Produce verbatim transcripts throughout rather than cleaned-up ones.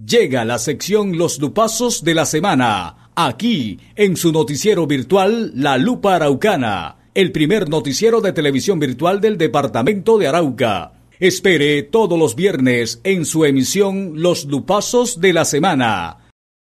Llega la sección Los Lupazos de la Semana, aquí en su noticiero virtual La Lupa Araucana, el primer noticiero de televisión virtual del departamento de Arauca. Espere todos los viernes en su emisión Los Lupazos de la Semana.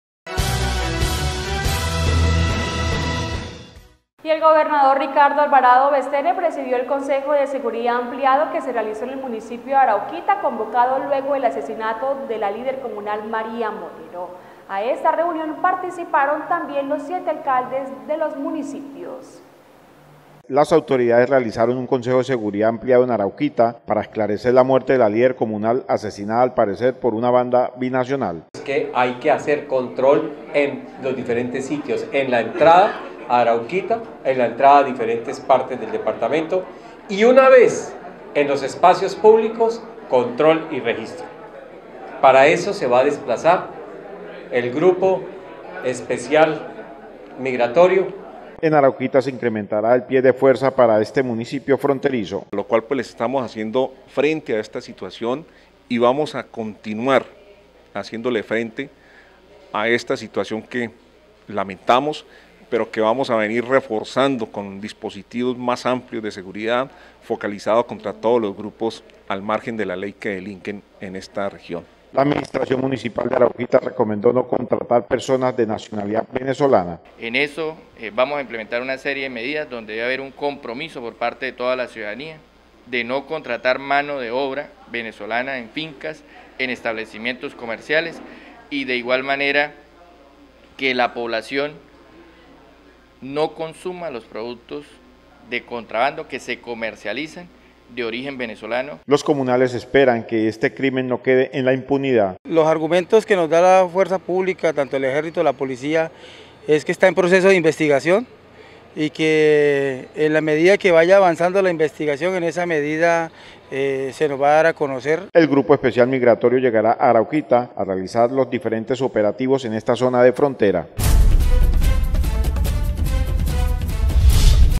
Y el gobernador Ricardo Alvarado Bestere presidió el Consejo de Seguridad Ampliado que se realizó en el municipio de Arauquita, convocado luego del asesinato de la líder comunal María Moreno. A esta reunión participaron también los siete alcaldes de los municipios. Las autoridades realizaron un consejo de seguridad ampliado en Arauquita para esclarecer la muerte de la líder comunal asesinada al parecer por una banda binacional. Es que hay que hacer control en los diferentes sitios, en la entrada a Arauquita, en la entrada a diferentes partes del departamento y una vez en los espacios públicos, control y registro. Para eso se va a desplazar el grupo especial migratorio. En Arauquita se incrementará el pie de fuerza para este municipio fronterizo. Lo cual pues les estamos haciendo frente a esta situación y vamos a continuar haciéndole frente a esta situación que lamentamos, pero que vamos a venir reforzando con dispositivos más amplios de seguridad focalizados contra todos los grupos al margen de la ley que delinquen en esta región. La Administración Municipal de Arauquita recomendó no contratar personas de nacionalidad venezolana. En eso eh, vamos a implementar una serie de medidas donde debe haber un compromiso por parte de toda la ciudadanía de no contratar mano de obra venezolana en fincas, en establecimientos comerciales y de igual manera que la población no consuma los productos de contrabando que se comercializan de origen venezolano. Los comunales esperan que este crimen no quede en la impunidad. Los argumentos que nos da la fuerza pública, tanto el ejército, la policía, es que está en proceso de investigación y que en la medida que vaya avanzando la investigación, en esa medida eh, se nos va a dar a conocer. El Grupo Especial Migratorio llegará a Arauquita a realizar los diferentes operativos en esta zona de frontera.